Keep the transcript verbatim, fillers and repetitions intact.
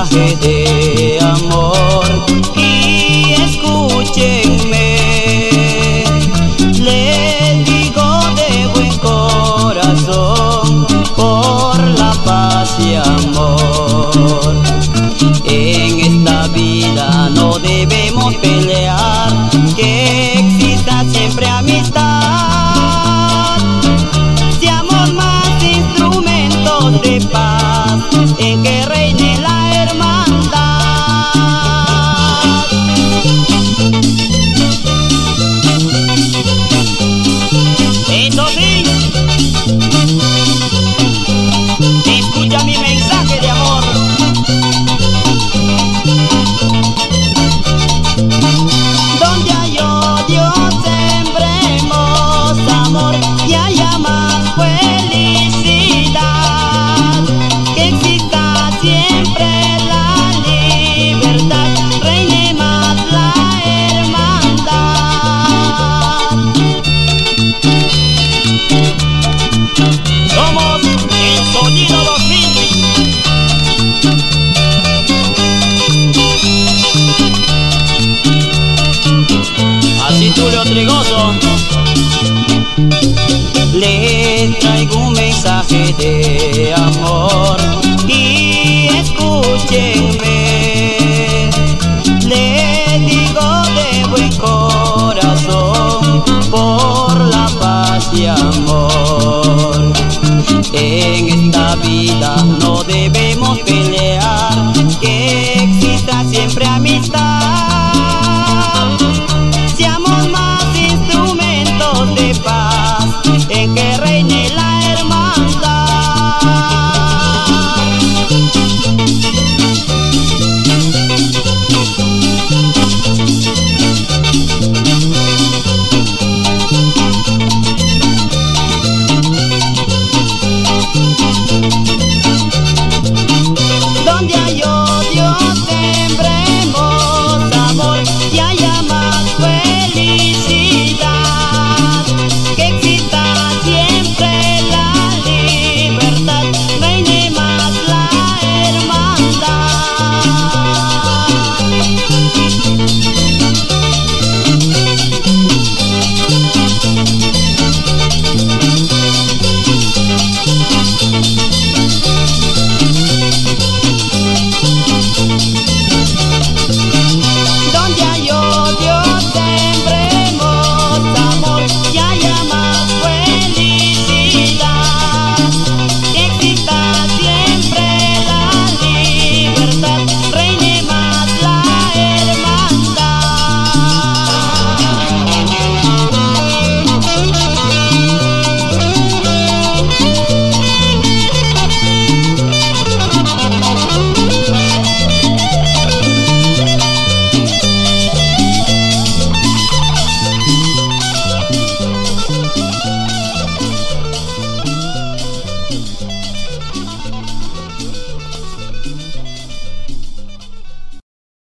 mensaje de amor y escúchenme. Les digo de buen corazón por la paz y amor. En esta vida no debemos pelear, que exista siempre amistad. Seamos más instrumentos de paz, en que reine la hermandad. Eso sí, escucha mi mensaje de amor. Donde hay odio sembremos amor y haya más felicidad. Que exista siempre la libertad, reine más la hermandad. Somos el sonido dos mil. Así Tulio Trigoso. Les traigo un mensaje de amor y escuchen